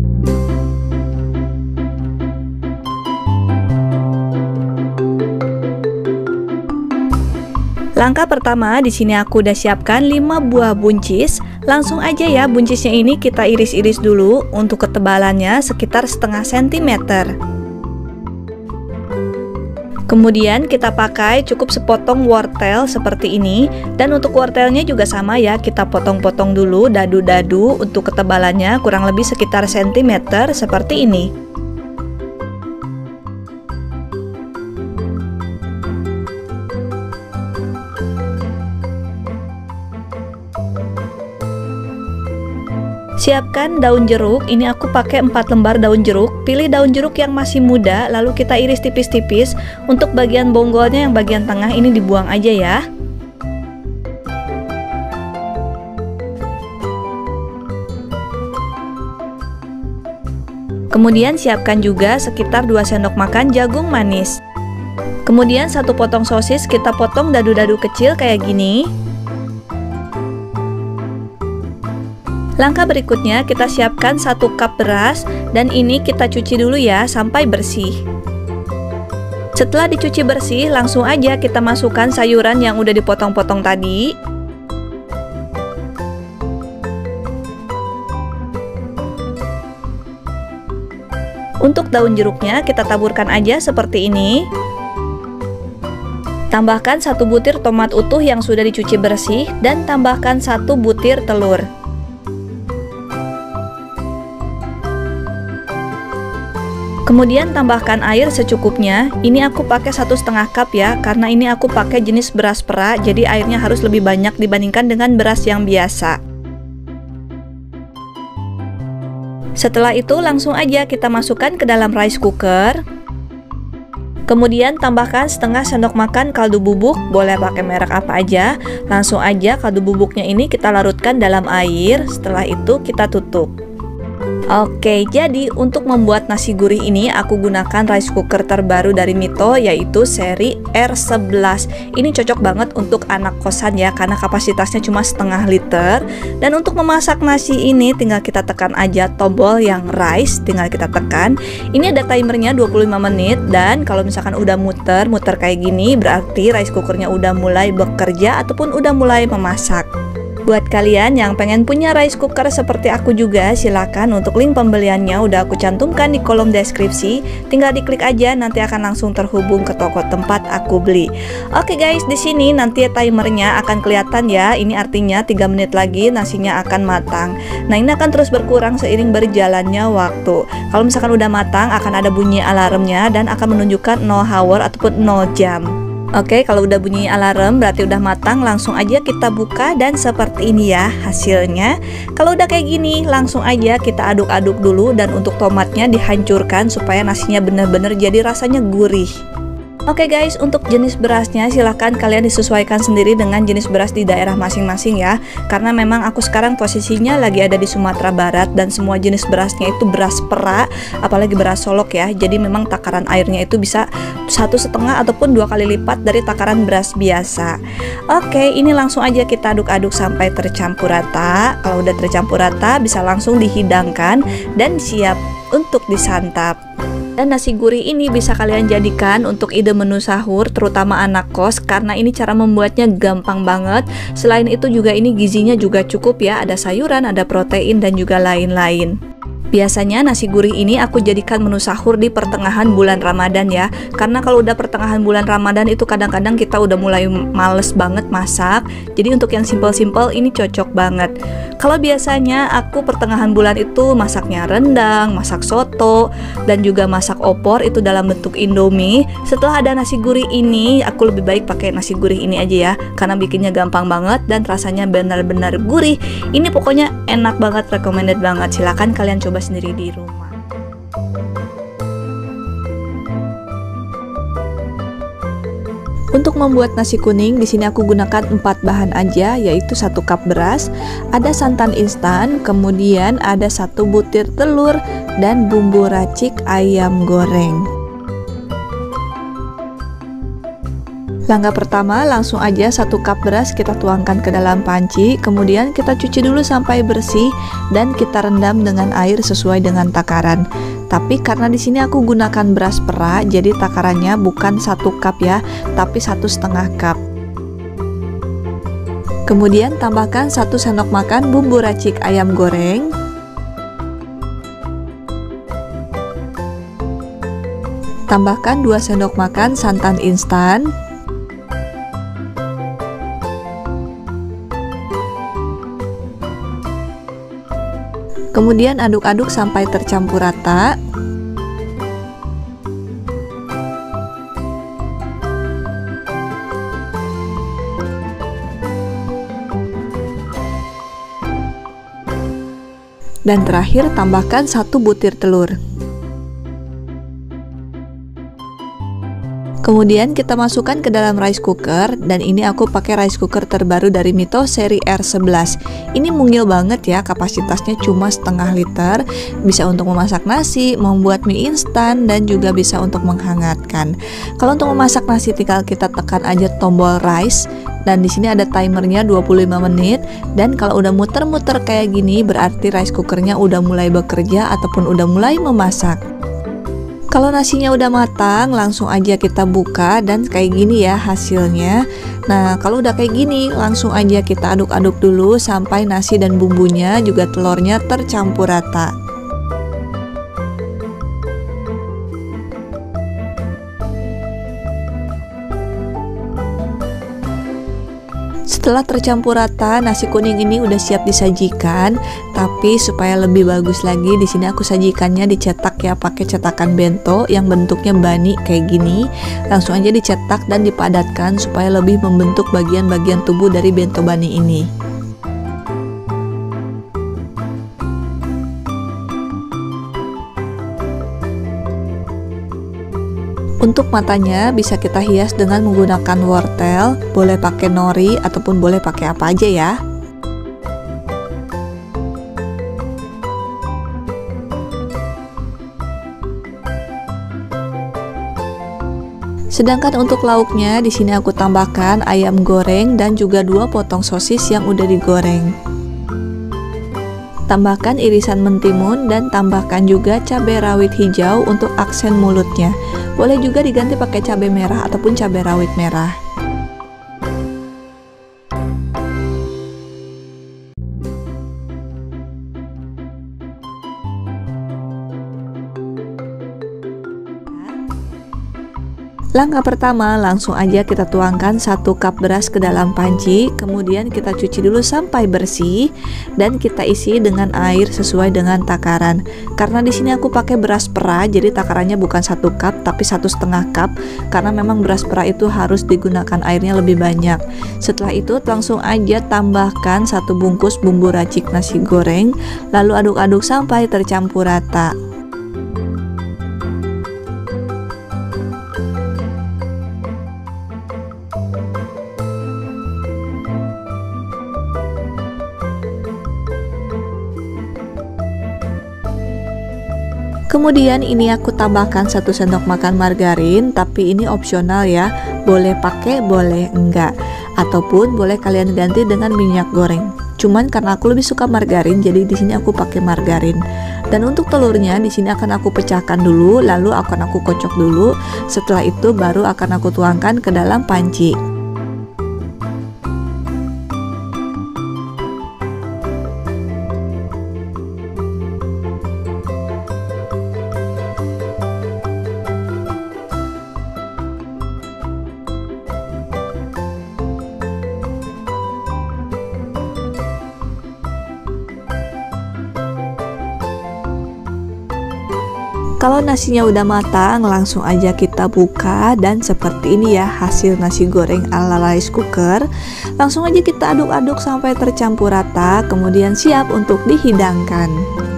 Langkah pertama, di sini aku udah siapkan 5 buah buncis. Langsung aja ya, buncisnya ini kita iris-iris dulu. Untuk ketebalannya sekitar setengah sentimeter. Kemudian kita pakai cukup sepotong wortel seperti ini. Dan untuk wortelnya juga sama ya, kita potong-potong dulu dadu-dadu. Untuk ketebalannya kurang lebih sekitar sentimeter seperti ini. Siapkan daun jeruk, ini aku pakai 4 lembar daun jeruk. Pilih daun jeruk yang masih muda, lalu kita iris tipis-tipis. Untuk bagian bonggolnya yang bagian tengah ini dibuang aja ya. Kemudian siapkan juga sekitar 2 sendok makan jagung manis. Kemudian 1 potong sosis kita potong dadu-dadu kecil kayak gini. Langkah berikutnya kita siapkan 1 cup beras dan ini kita cuci dulu ya sampai bersih. Setelah dicuci bersih, langsung aja kita masukkan sayuran yang udah dipotong-potong tadi. Untuk daun jeruknya kita taburkan aja seperti ini. Tambahkan 1 butir tomat utuh yang sudah dicuci bersih dan tambahkan 1 butir telur. Kemudian tambahkan air secukupnya. Ini aku pakai 1,5 cup ya, karena ini aku pakai jenis beras perak, jadi airnya harus lebih banyak dibandingkan dengan beras yang biasa. Setelah itu langsung aja kita masukkan ke dalam rice cooker. Kemudian tambahkan setengah sendok makan kaldu bubuk, boleh pakai merek apa aja. Langsung aja kaldu bubuknya ini kita larutkan dalam air, setelah itu kita tutup. Oke, jadi untuk membuat nasi gurih ini aku gunakan rice cooker terbaru dari Mito, yaitu seri R11. Ini cocok banget untuk anak kosan ya, karena kapasitasnya cuma setengah liter. Dan untuk memasak nasi ini tinggal kita tekan aja tombol yang rice, tinggal kita tekan. Ini ada timernya 25 menit, dan kalau misalkan udah muter kayak gini, berarti rice cookernya udah mulai bekerja ataupun udah mulai memasak. Buat kalian yang pengen punya rice cooker seperti aku juga, silakan, untuk link pembeliannya udah aku cantumkan di kolom deskripsi. Tinggal diklik aja, nanti akan langsung terhubung ke toko tempat aku beli. Oke guys, di sini nanti timernya akan kelihatan ya. Ini artinya 3 menit lagi nasinya akan matang. Nah, ini akan terus berkurang seiring berjalannya waktu. Kalau misalkan udah matang, akan ada bunyi alarmnya dan akan menunjukkan 0 hour ataupun 0 jam. Oke, kalau udah bunyi alarm berarti udah matang, langsung aja kita buka dan seperti ini ya hasilnya. Kalau udah kayak gini, langsung aja kita aduk-aduk dulu, dan untuk tomatnya dihancurkan supaya nasinya bener-bener jadi rasanya gurih. Oke guys, untuk jenis berasnya silahkan kalian disesuaikan sendiri dengan jenis beras di daerah masing-masing ya. Karena memang aku sekarang posisinya lagi ada di Sumatera Barat dan semua jenis berasnya itu beras perak, apalagi beras solok ya. Jadi memang takaran airnya itu bisa 1,5 ataupun 2 kali lipat dari takaran beras biasa. Oke, ini langsung aja kita aduk-aduk sampai tercampur rata. Kalau udah tercampur rata bisa langsung dihidangkan dan siap untuk disantap. Dan nasi gurih ini bisa kalian jadikan untuk ide menu sahur, terutama anak kos, karena ini cara membuatnya gampang banget. Selain itu juga ini gizinya juga cukup ya, ada sayuran, ada protein dan juga lain-lain. Biasanya nasi gurih ini aku jadikan menu sahur di pertengahan bulan Ramadan ya. Karena kalau udah pertengahan bulan Ramadan itu kadang-kadang kita udah mulai males banget masak. Jadi untuk yang simple-simple ini cocok banget. Kalau biasanya aku pertengahan bulan itu masaknya rendang, masak soto, dan juga masak opor itu dalam bentuk Indomie. Setelah ada nasi gurih ini, aku lebih baik pakai nasi gurih ini aja ya, karena bikinnya gampang banget dan rasanya benar-benar gurih. Ini pokoknya enak banget, recommended banget. Silahkan kalian coba sendiri di rumah. Untuk membuat nasi kuning, di sini aku gunakan 4 bahan aja, yaitu 1 cup beras, ada santan instan, kemudian ada 1 butir telur, dan bumbu racik ayam goreng. Langkah pertama, langsung aja 1 cup beras kita tuangkan ke dalam panci, kemudian kita cuci dulu sampai bersih dan kita rendam dengan air sesuai dengan takaran. Tapi karena di sini aku gunakan beras perak, jadi takarannya bukan 1 cup ya, tapi 1,5 cup. Kemudian tambahkan 1 sendok makan bumbu racik ayam goreng. Tambahkan 2 sendok makan santan instan. Kemudian aduk-aduk sampai tercampur rata. Dan terakhir tambahkan 1 butir telur. Kemudian kita masukkan ke dalam rice cooker, dan ini aku pakai rice cooker terbaru dari Mito seri R11. Ini mungil banget ya, kapasitasnya cuma setengah liter, bisa untuk memasak nasi, membuat mie instan, dan juga bisa untuk menghangatkan. Kalau untuk memasak nasi tinggal kita tekan aja tombol rice, dan di sini ada timernya 25 menit. Dan kalau udah muter-muter kayak gini berarti rice cookernya udah mulai bekerja ataupun udah mulai memasak. Kalau nasinya udah matang, langsung aja kita buka dan kayak gini ya hasilnya. Nah, kalau udah kayak gini, langsung aja kita aduk-aduk dulu sampai nasi dan bumbunya juga telurnya tercampur rata. Setelah tercampur rata, nasi kuning ini udah siap disajikan. Tapi supaya lebih bagus lagi, di sini aku sajikannya dicetak ya, pakai cetakan bento yang bentuknya bani kayak gini. Langsung aja dicetak dan dipadatkan supaya lebih membentuk bagian-bagian tubuh dari bento bani ini. Untuk matanya bisa kita hias dengan menggunakan wortel, boleh pakai nori ataupun boleh pakai apa aja ya. Sedangkan untuk lauknya di sini aku tambahkan ayam goreng dan juga 2 potong sosis yang udah digoreng. Tambahkan irisan mentimun dan tambahkan juga cabai rawit hijau untuk aksen mulutnya. Boleh juga diganti pakai cabai merah ataupun cabai rawit merah. Langkah pertama, langsung aja kita tuangkan 1 cup beras ke dalam panci, kemudian kita cuci dulu sampai bersih dan kita isi dengan air sesuai dengan takaran. Karena di sini aku pakai beras perak, jadi takarannya bukan 1 cup tapi 1,5 cup, karena memang beras perak itu harus digunakan airnya lebih banyak. Setelah itu langsung aja tambahkan 1 bungkus bumbu racik nasi goreng, lalu aduk-aduk sampai tercampur rata. Kemudian ini aku tambahkan 1 sendok makan margarin, tapi ini opsional ya, boleh pakai boleh enggak, ataupun boleh kalian ganti dengan minyak goreng. Cuman karena aku lebih suka margarin, jadi di sini aku pakai margarin. Dan untuk telurnya di sini akan aku pecahkan dulu, lalu akan aku kocok dulu. Setelah itu baru akan aku tuangkan ke dalam panci. Kalau nasinya udah matang, langsung aja kita buka dan seperti ini ya hasil nasi goreng ala rice cooker. Langsung aja kita aduk-aduk sampai tercampur rata, kemudian siap untuk dihidangkan.